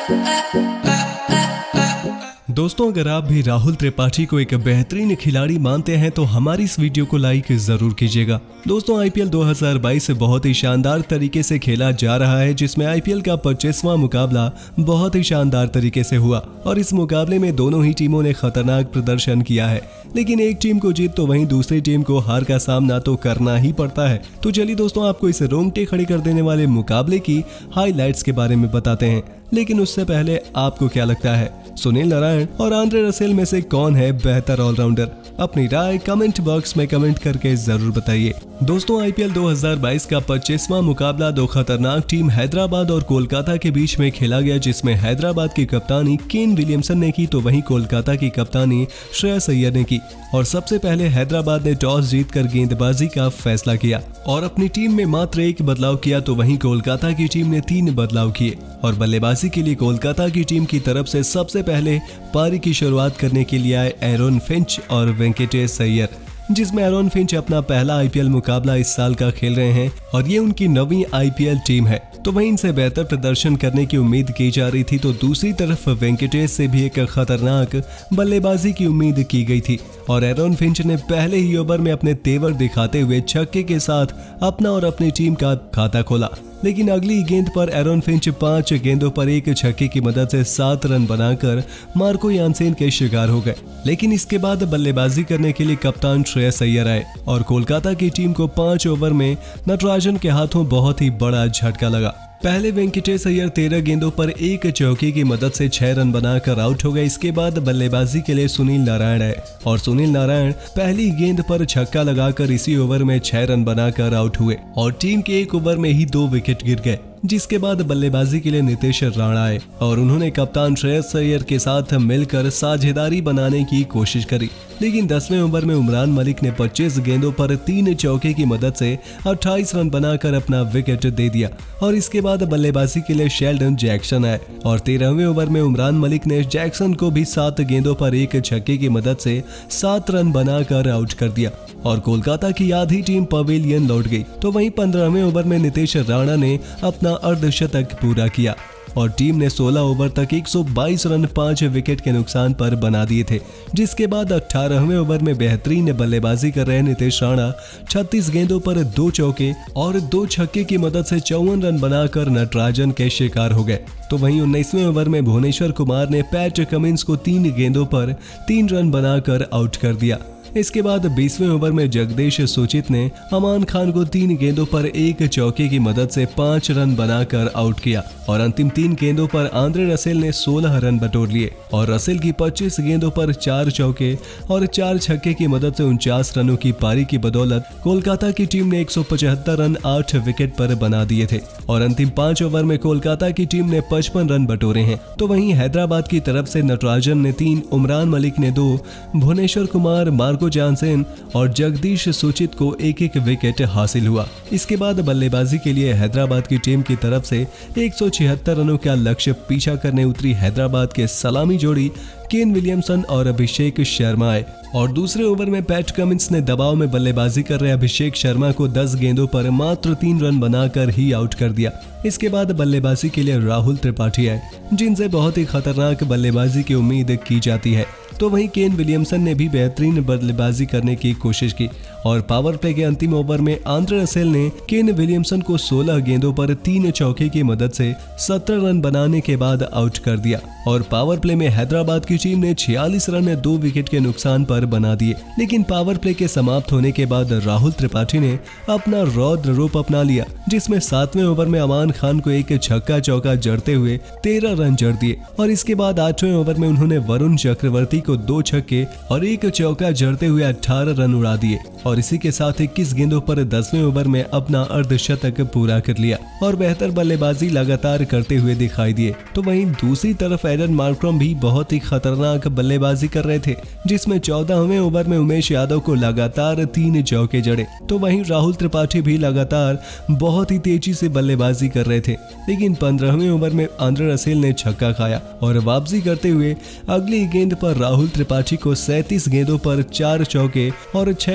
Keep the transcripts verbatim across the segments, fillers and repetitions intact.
दोस्तों, अगर आप भी राहुल त्रिपाठी को एक बेहतरीन खिलाड़ी मानते हैं तो हमारी इस वीडियो को लाइक जरूर कीजिएगा। दोस्तों, आईपीएल दो हज़ार बाईस बहुत ही शानदार तरीके से खेला जा रहा है, जिसमें आईपीएल का पच्चीसवां मुकाबला बहुत ही शानदार तरीके से हुआ और इस मुकाबले में दोनों ही टीमों ने खतरनाक प्रदर्शन किया है। लेकिन एक टीम को जीत तो वहीं दूसरी टीम को हार का सामना तो करना ही पड़ता है। तो चलिए दोस्तों, आपको इस रोंगटे खड़ी कर देने वाले मुकाबले की हाईलाइट्स के बारे में बताते हैं। लेकिन उससे पहले आपको क्या लगता है, सुनील नारायण और आंद्रे रसेल में से कौन है बेहतर ऑलराउंडर? अपनी राय कमेंट बॉक्स में कमेंट करके जरूर बताइए। दोस्तों, आईपीएल दो हज़ार बाईस का पच्चीसवां मुकाबला दो खतरनाक टीम हैदराबाद और कोलकाता के बीच में खेला गया, जिसमें हैदराबाद की कप्तानी केन विलियमसन ने की तो वहीं कोलकाता की कप्तानी श्रेयस अय्यर ने की। और सबसे पहले हैदराबाद ने टॉस जीतकर गेंदबाजी का फैसला किया और अपनी टीम में मात्र एक बदलाव किया, तो वहीं कोलकाता की टीम ने तीन बदलाव किए। और बल्लेबाजी के लिए कोलकाता की टीम की तरफ से सबसे पहले पारी की शुरुआत करने के लिए आए एरोन फिंच और वेंकटेश अय्यर, जिसमें एरोन फिंच अपना पहला आईपीएल मुकाबला इस साल का खेल रहे हैं और ये उनकी नवीं आईपीएल टीम है, तो वहीं इनसे बेहतर प्रदर्शन करने की उम्मीद की जा रही थी। तो दूसरी तरफ वेंकटेश से भी एक खतरनाक बल्लेबाजी की उम्मीद की गई थी और एरोन फिंच ने पहले ही ओवर में अपने तेवर दिखाते हुए छक्के के साथ अपना और अपनी टीम का खाता खोला। लेकिन अगली गेंद पर एरोन फिंच पांच गेंदों पर एक छक्के की मदद से सात रन बनाकर मार्को यानसेन के शिकार हो गए। लेकिन इसके बाद बल्लेबाजी करने के लिए कप्तान श्रेयस अय्यर आए और कोलकाता की टीम को पांच ओवर में नटराजन के हाथों बहुत ही बड़ा झटका लगा। पहले वेंकटेश अय्यर तेरह गेंदों पर एक चौके की मदद से छह रन बनाकर आउट हो गए। इसके बाद बल्लेबाजी के लिए सुनील नारायण आए और सुनील नारायण पहली गेंद पर छक्का लगाकर इसी ओवर में छह रन बनाकर आउट हुए और टीम के एक ओवर में ही दो विकेट गिर गए। जिसके बाद बल्लेबाजी के लिए नीतीश राणा आए और उन्होंने कप्तान श्रेयस अय्यर के साथ मिलकर साझेदारी बनाने की कोशिश करी। लेकिन दसवें ओवर में उमरान मलिक ने पच्चीस गेंदों पर तीन चौके की मदद से अट्ठाईस रन बनाकर अपना विकेट दे दिया और इसके बाद बल्लेबाजी के लिए शेल्डन जैक्सन आए और तेरहवें ओवर में उमरान मलिक ने जैक्सन को भी सात गेंदों पर एक छक्के की मदद से सात रन बनाकर आउट कर दिया और कोलकाता की आधी टीम पवेलियन लौट गई। तो वहीं पंद्रहवें ओवर में नीतीश राणा ने अपना अर्धशतक पूरा किया और टीम ने सोलह ओवर तक एक सौ बाईस रन पांच विकेट के नुकसान पर बना दिए थे। जिसके बाद अठारहवें ओवर में बेहतरीन बल्लेबाजी कर रहे नीतीश राणा छत्तीस गेंदों पर दो चौके और दो छक्के की मदद से चौवन रन बनाकर नटराजन के शिकार हो गए। तो वहीं उन्नीसवें ओवर में भुवनेश्वर कुमार ने पैट कमिंस को तीन गेंदों पर तीन रन बनाकर आउट कर दिया। इसके बाद बीसवें ओवर में जगदीश सुचित ने अमान खान को तीन गेंदों पर एक चौके की मदद से पांच रन बनाकर आउट किया और अंतिम तीन गेंदों पर आंद्रे रसेल ने सोलह रन बटोर लिए और रसेल की पच्चीस गेंदों पर चार चौके और चार छक्के की मदद से उनचास रनों की पारी की बदौलत कोलकाता की टीम ने एक सौ पचहत्तर रन आठ विकेट पर बना दिए थे और अंतिम पांच ओवर में कोलकाता की टीम ने पचपन रन बटोरे हैं। तो वहीं हैदराबाद की तरफ से नटराजन ने तीन, उमरान मलिक ने दो, भुवनेश्वर कुमार, मार्को जानसेन और जगदीश सुचित को एक एक विकेट हासिल हुआ। इसके बाद बल्लेबाजी के लिए हैदराबाद की टीम की तरफ से एक सौ छिहत्तर रनों का लक्ष्य पीछा करने उतरी हैदराबाद के सलामी जोड़ी केन विलियमसन और अभिषेक शर्मा आए और दूसरे ओवर में पैट कमिंस ने दबाव में बल्लेबाजी कर रहे अभिषेक शर्मा को दस गेंदों पर मात्र तीन रन बनाकर ही आउट कर दिया। इसके बाद बल्लेबाजी के लिए राहुल त्रिपाठी आए, जिनसे बहुत ही खतरनाक बल्लेबाजी की उम्मीद की जाती है। तो वहीं केन विलियमसन ने भी बेहतरीन बल्लेबाजी करने की कोशिश की और पावर प्ले के अंतिम ओवर में आंद्रे रसेल ने केन विलियमसन को सोलह गेंदों पर तीन चौके की मदद से सत्रह रन बनाने के बाद आउट कर दिया और पावर प्ले में हैदराबाद की टीम ने छियालीस रन दो विकेट के नुकसान पर बना दिए। लेकिन पावर प्ले के समाप्त होने के बाद राहुल त्रिपाठी ने अपना रौद्र रूप अपना लिया, जिसमें सातवें ओवर में अमान खान को एक छक्का चौका जड़ते हुए तेरह रन जड़ दिए और इसके बाद आठवें ओवर में उन्होंने वरुण चक्रवर्ती को दो छक्के और एक चौका जड़ते हुए अठारह रन उड़ा दिए और इसी के साथ इक्कीस गेंदों पर दसवें ओवर में अपना अर्धशतक पूरा कर लिया और बेहतर बल्लेबाजी लगातार करते हुए दिखाई दिए। तो वहीं दूसरी तरफ एडन मार्क्रम भी बहुत ही खतरनाक बल्लेबाजी कर रहे थे, जिसमें चौदहवें ओवर में उमेश यादव को लगातार तीन चौके जड़े। तो वहीं राहुल त्रिपाठी भी लगातार बहुत ही तेजी से बल्लेबाजी कर रहे थे, लेकिन पंद्रहवें ओवर में आंद्रे रसेल ने छक्का खाया और वापसी करते हुए अगली गेंद पर राहुल त्रिपाठी को सैंतीस गेंदों पर चार चौके और छह छक्के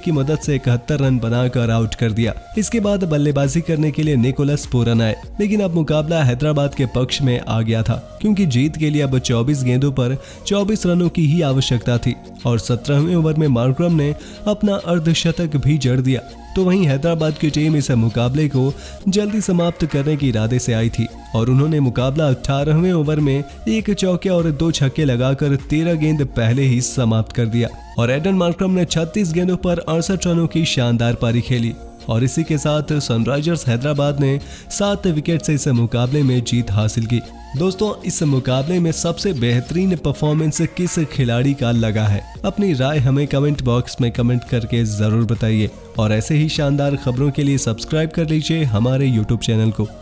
की मदद से इकहत्तर रन बनाकर आउट कर दिया। इसके बाद बल्लेबाजी करने के लिए निकोलस पूरन आए, लेकिन अब मुकाबला हैदराबाद के पक्ष में आ गया था, क्योंकि जीत के लिए अब चौबीस गेंदों पर चौबीस रनों की ही आवश्यकता थी और सत्रहवें ओवर में मार्करम ने अपना अर्धशतक भी जड़ दिया। तो वहीं हैदराबाद की टीम इस मुकाबले को जल्दी समाप्त करने के इरादे से आई थी और उन्होंने मुकाबला अठारहवें ओवर में एक चौके और दो छक्के लगाकर तेरह गेंद पहले ही समाप्त कर दिया और एडन मार्करम ने छत्तीस गेंदों पर अड़सठ रनों की शानदार पारी खेली और इसी के साथ सनराइजर्स हैदराबाद ने सात विकेट से इस मुकाबले में जीत हासिल की। दोस्तों, इस मुकाबले में सबसे बेहतरीन परफॉर्मेंस किस खिलाड़ी का लगा है? अपनी राय हमें कमेंट बॉक्स में कमेंट करके जरूर बताइए और ऐसे ही शानदार खबरों के लिए सब्सक्राइब कर लीजिए हमारे यूट्यूब चैनल को।